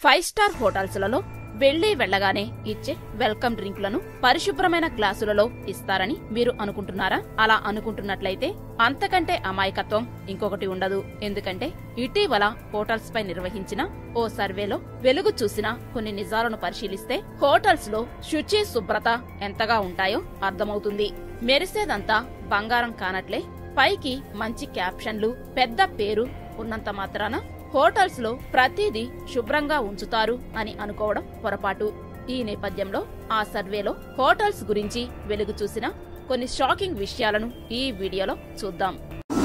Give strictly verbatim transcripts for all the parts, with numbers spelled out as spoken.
Five star హోటల్స్లలో వెళ్లి వెళ్లగానే ఇచ్చే వెల్కమ్ డ్రింకులను పరిశుభ్రమైన గ్లాసులలో ఇస్తారని మీరు అనుకుంటున్నారా? అలా అనుకుంటున్నట్లయితే అంతకంటే అమాయకత్వం ఇంకొకటి ఉండదు. ఎందుకంటే ఇటీవల హోటల్స్ పై నిర్వహించిన ఓ సర్వేలో వెలుగు చూసిన కొన్ని నిజాలను పరిశీలిస్తే హోటల్స్ లో శుచి శుభ్రత ఎంతగా ఉంటాయో అర్థమవుతుంది. మెరిసేదంతా బంగారం కానట్లే పైకి మంచి క్యాప్షన్లు, పెద్ద పేరు ఉన్నంత మాత్రాన హోటల్స్ లో ప్రతిదీ శుభ్రంగా ఉంచుతారు అని అనుకోవడం పొరపాటు. ఈ నేపథ్యంలో ఆ సర్వేలో హోటల్స్ గురించి వెలుగు చూసిన కొన్ని షాకింగ్ విషయాలను ఈ వీడియోలో చూద్దాం.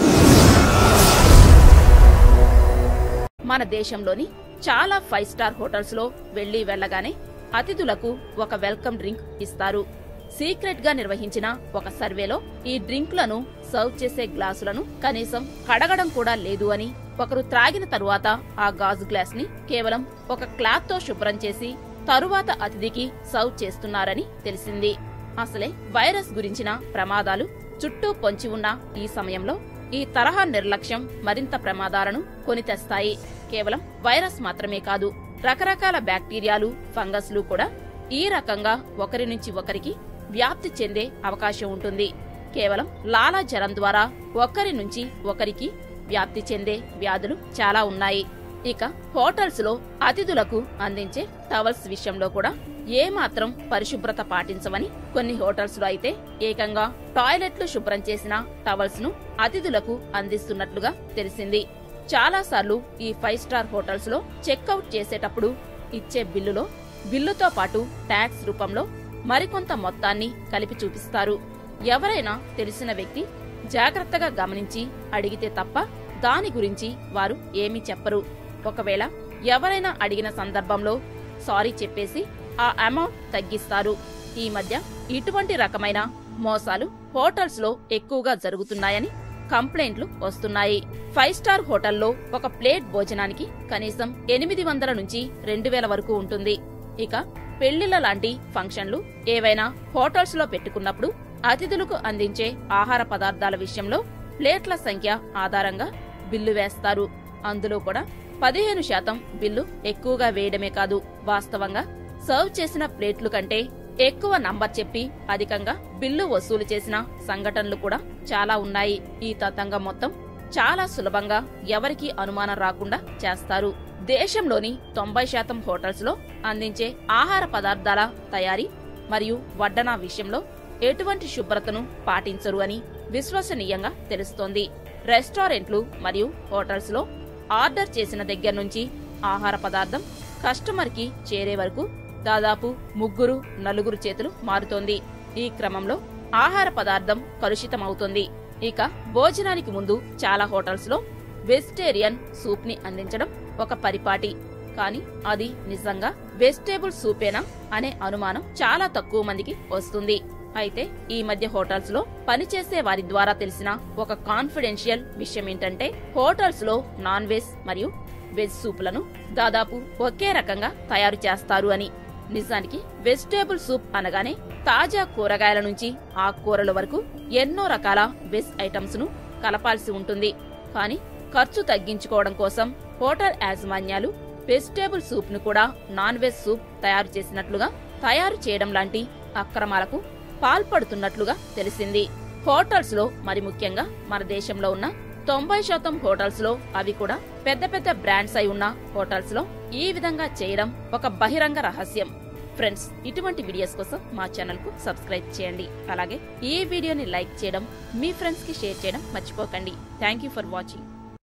మన దేశంలోని చాలా ఫైవ్ స్టార్ హోటల్స్ లో వెళ్లి వెళ్లగానే అతిథులకు ఒక వెల్కమ్ డ్రింక్ ఇస్తారు. సీక్రెట్ గా నిర్వహించిన ఒక సర్వేలో ఈ డ్రింక్లను సర్వ్ చేసే గ్లాసులను కనీసం కడగడం కూడా లేదు అని, ఒకరు త్రాగిన తరువాత ఆ గాజు గ్లాస్ ని కేవలం ఒక క్లాత్ తో శుభ్రం చేసి తరువాత అతిథికి సర్వ్ చేస్తున్నారని తెలిసింది. అసలే వైరస్ గురించిన ప్రమాదాలు చుట్టూ పొంచి ఉన్న ఈ సమయంలో ఈ తరహా నిర్లక్ష్యం మరింత ప్రమాదాలను కొని తెస్తాయి. కేవలం వైరస్ మాత్రమే కాదు, రకరకాల బ్యాక్టీరియాలు, ఫంగస్లు కూడా ఈ రకంగా ఒకరి నుంచి ఒకరికి వ్యాప్తి చెందే అవకాశం ఉంటుంది. కేవలం లాలాజలం ద్వారా ఒకరి నుంచి ఒకరికి వ్యాప్తి చెందే వ్యాధులు చాలా ఉన్నాయి. ఇక హోటల్స్ లో అతిథులకు అందించే టవల్స్ విషయంలో కూడా ఏమాత్రం పరిశుభ్రత పాటించవని, కొన్ని హోటల్స్ లో అయితే ఏకంగా టాయిలెట్లు శుభ్రం చేసిన టవల్స్ ను అతిథులకు అందిస్తున్నట్లుగా తెలిసింది. చాలా సార్లు ఈ ఫైవ్ స్టార్ హోటల్స్ లో చెక్అవుట్ చేసేటప్పుడు ఇచ్చే బిల్లులో బిల్లుతో పాటు ట్యాక్స్ రూపంలో మరికొంత మొత్తాన్ని కలిపి చూపిస్తారు. ఎవరైనా తెలిసిన వ్యక్తి జాగ్రత్తగా గమనించి అడిగితే తప్ప దాని గురించి వారు ఏమీ చెప్పరు. ఒకవేళ ఎవరైనా అడిగిన సందర్భంలో సారీ చెప్పేసి ఆ అమౌంట్ తగ్గిస్తారు. ఈ మధ్య ఇటువంటి రకమైన మోసాలు హోటల్స్ లో ఎక్కువగా జరుగుతున్నాయని కంప్లైంట్లు వస్తున్నాయి. ఫైవ్ స్టార్ హోటల్లో ఒక ప్లేట్ భోజనానికి కనీసం ఎనిమిది వందల నుంచి రెండు వేల వరకు ఉంటుంది. ఇక పెళ్లిళ్ల లాంటి ఫంక్షన్లు ఏవైనా హోటల్స్ లో పెట్టుకున్నప్పుడు అతిథులకు అందించే ఆహార పదార్థాల విషయంలో ప్లేట్ల సంఖ్య ఆధారంగా బిల్లు వేస్తారు. అందులో కూడా పదిహేను శాతం బిల్లు ఎక్కువగా వేయడమే కాదు, వాస్తవంగా సర్వ్ చేసిన ప్లేట్లు కంటే ఎక్కువ నంబర్ చెప్పి అధికంగా బిల్లు వసూలు చేసిన సంఘటనలు కూడా చాలా ఉన్నాయి. ఈ తతంగం మొత్తం చాలా సులభంగా ఎవరికీ అనుమానం రాకుండా చేస్తారు. దేశంలోని తొంభై శాతం హోటల్స్ లో అందించే ఆహార పదార్థాల తయారీ మరియు వడ్డన విషయంలో ఎటువంటి శుభ్రతను పాటించరు అని విశ్వసనీయంగా తెలుస్తోంది. రెస్టారెంట్లు మరియు హోటల్స్ లో ఆర్డర్ చేసిన దగ్గర నుంచి ఆహార పదార్థం కస్టమర్ కి చేరే వరకు దాదాపు ముగ్గురు నలుగురు చేతులు మారుతోంది. ఈ క్రమంలో ఆహార పదార్థం కలుషితమవుతోంది. ఇక భోజనానికి ముందు చాలా హోటల్స్ లో వెజిటేరియన్ సూప్ ని అందించడం ఒక పరిపాటి. కానీ అది నిజంగా వెజిటేబుల్ సూపేనా అనే అనుమానం చాలా తక్కువ మందికి వస్తుంది. అయితే ఈ మధ్య హోటల్స్ లో పనిచేసే వారి ద్వారా తెలిసిన ఒక కాన్ఫిడెన్షియల్ విషయం ఏంటంటే హోటల్స్ లో నాన్ వెజ్ మరియు వెజ్ సూపులను దాదాపు ఒకే రకంగా తయారు చేస్తారు అని. నిజానికి వెజిటేబుల్ సూప్ అనగానే తాజా కూరగాయల నుంచి ఆకుకూరల వరకు ఎన్నో రకాల వెజ్ ఐటమ్స్ ను కలపాల్సి ఉంటుంది. కానీ ఖర్చు తగ్గించుకోవడం కోసం హోటల్ యాజమాన్యాలు వెజిటేబుల్ సూప్ ను కూడా నాన్ వెజ్ సూప్ తయారు చేసినట్లుగా తయారు చేయడం లాంటి అక్రమాలకు పాల్పడుతున్నట్లుగా తెలిసింది. హోటల్స్ లో మరి ముఖ్యంగా మన దేశంలో ఉన్న తొంభై శాతం హోటల్స్ లో అవి కూడా పెద్ద పెద్ద బ్రాండ్స్ అయి ఉన్న హోటల్స్ లో ఈ విధంగా చేయడం ఒక బహిరంగ రహస్యం. ఫ్రెండ్స్, ఇటువంటి వీడియోస్ కోసం మా ఛానల్ కు సబ్స్క్రైబ్ చేయండి. అలాగే ఈ వీడియోని లైక్ చేయడం, మీ ఫ్రెండ్స్ కి షేర్ చేయడం మర్చిపోకండి. Thank you for watching.